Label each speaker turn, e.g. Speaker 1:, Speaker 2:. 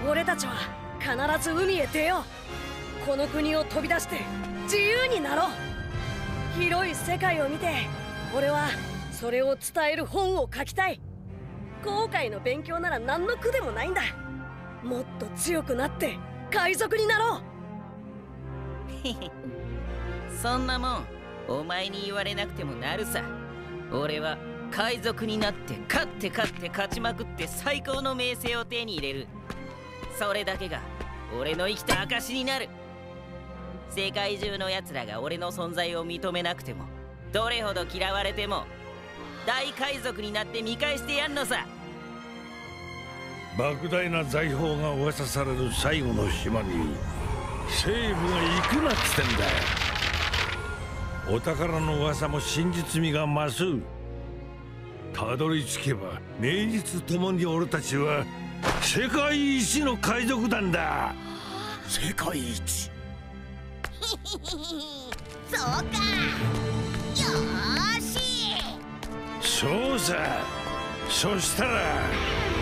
Speaker 1: 俺たちは必ず海へ出よう。この国を飛び出して自由になろう。広い世界を見て俺はそれを伝える本を書きたい。航海の勉強なら何の苦でもないんだ。もっと強くなって海賊になろう。
Speaker 2: そんなもんお前に言われなくてもなるさ。俺は海賊になって勝ちまくって最高の名声を手に入れる。それだけが俺の生きた証になる。世界中のやつらが俺の存在を認めなくても、どれほど嫌われても大海賊になって見返してやんのさ。
Speaker 3: 莫大な財宝が噂される最後の島に西部が行くなっつってんだ。お宝の噂も真実味が増す。たどり着けば名実ともに俺たちは世界一の海賊団だ。
Speaker 4: 世界一
Speaker 5: そうか、よーし。
Speaker 3: そうさ。そしたら